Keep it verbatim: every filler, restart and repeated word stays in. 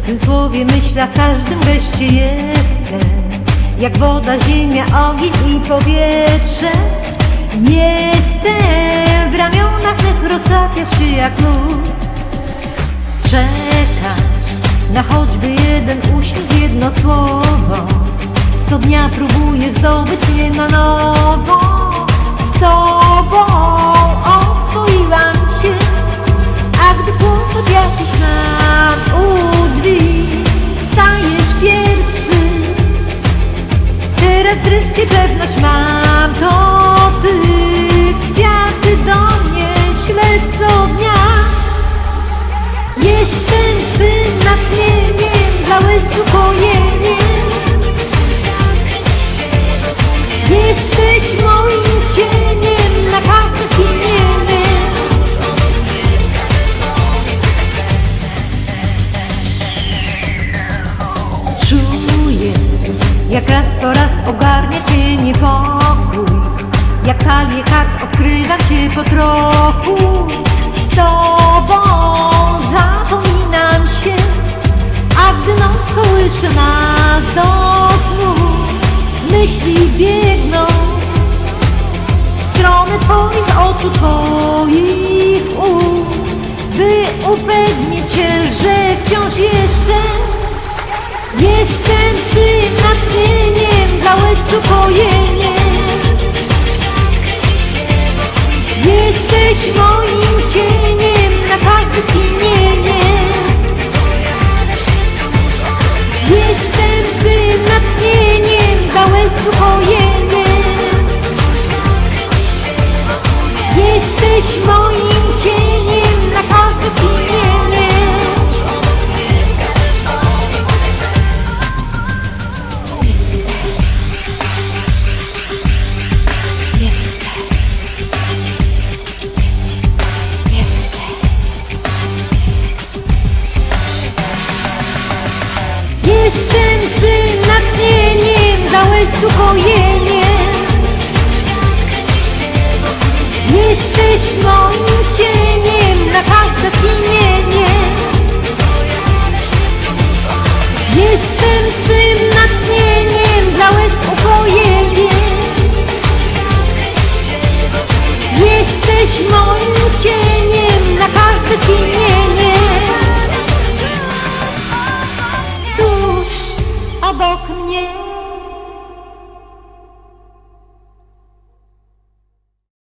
W tym słowie, myślach, każdym geście jestem, jak woda, ziemia, ogień i powietrze. Jestem w ramionach mych, roztapiasz się jak lód. Czekasz na choćby jeden uśmiech, jedno słowo. Co dnia próbuję zdobyć mnie na nowo. Z tobą oswoiłam się, a gdy kłopot jakiś mam u drzwi, stajesz pierwszy. Teraz wreszcie pewność mam, to ty. Kwiaty do mnie ślesz co dnia. Jestem twym natchnieniem, dla łez ukojeniem. Jesteś moim cieniem na każde skinienie. Czuję, jak raz po raz ogarnia cię niepokój. Jak talię kart odkrywam cię po trochu. Z tobą zapominam się, a gdy noc kołysze nas do snu, myśli biegną w stronę twoich oczu, twoich ust, by upewnić się, że wciąż jeszcze jestem twym natchnieniem, dla łez ukojeniem. Jesteś moim cieniem na każde skinienie. Jestem twym natchnieniem, dla łez ukojeniem. Jesteś moim cieniem na każde skinienie. Jestem twym natchnieniem, dla łez ukojeniem. Jesteś moim cieniem na każde skinienie.